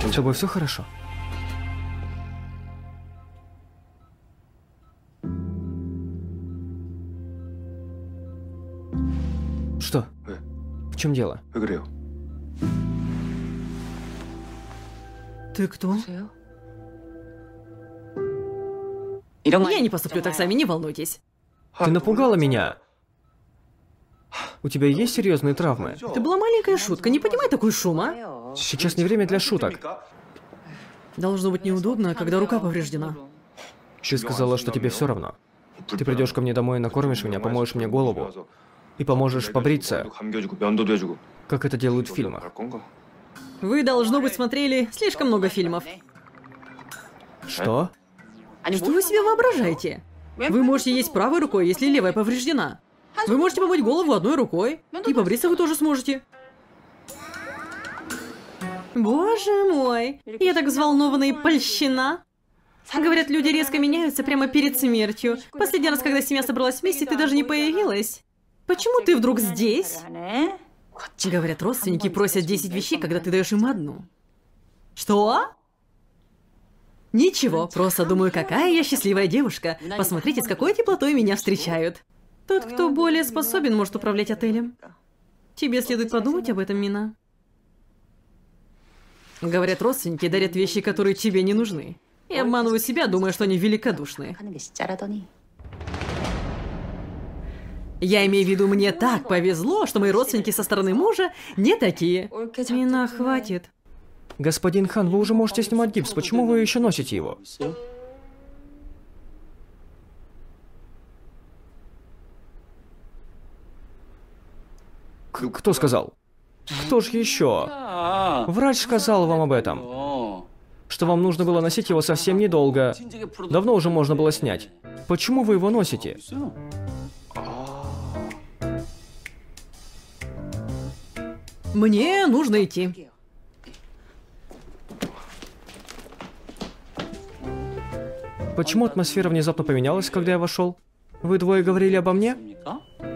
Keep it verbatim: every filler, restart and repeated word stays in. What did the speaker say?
С тобой все хорошо? Что? В чем дело? Ты кто? Я не поступлю так сами, не волнуйтесь. Ты напугала меня. У тебя есть серьезные травмы? Это была маленькая шутка, не поднимай такой шум, а? Сейчас не время для шуток. Должно быть неудобно, когда рука повреждена. Ты сказала, что тебе все равно. Ты придешь ко мне домой, накормишь меня, помоешь мне голову и поможешь побриться, как это делают в фильмах. Вы, должно быть, смотрели слишком много фильмов. Что? Что вы себе воображаете? Вы можете есть правой рукой, если левая повреждена. Вы можете помыть голову одной рукой, и побриться вы тоже сможете. Боже мой, я так взволнована и польщена. Говорят, люди резко меняются прямо перед смертью. Последний раз, когда семья собралась вместе, ты даже не появилась. Почему ты вдруг здесь? Говорят, родственники просят десять вещей, когда ты даешь им одну. Что? Ничего, просто думаю, какая я счастливая девушка. Посмотрите, с какой теплотой меня встречают. Тот, кто более способен, может управлять отелем. Тебе следует подумать об этом, Мина. Говорят, родственники дарят вещи, которые тебе не нужны. И обманываю себя, думая, что они великодушные. Я имею в виду, мне так повезло, что мои родственники со стороны мужа не такие. Мина, хватит. Господин Хан, вы уже можете снимать гипс, почему вы еще носите его? К- кто сказал? Кто ж еще? Врач сказал вам об этом. Что вам нужно было носить его совсем недолго. Давно уже можно было снять. Почему вы его носите? Мне нужно идти. Почему атмосфера внезапно поменялась, когда я вошел? Вы двое говорили обо мне?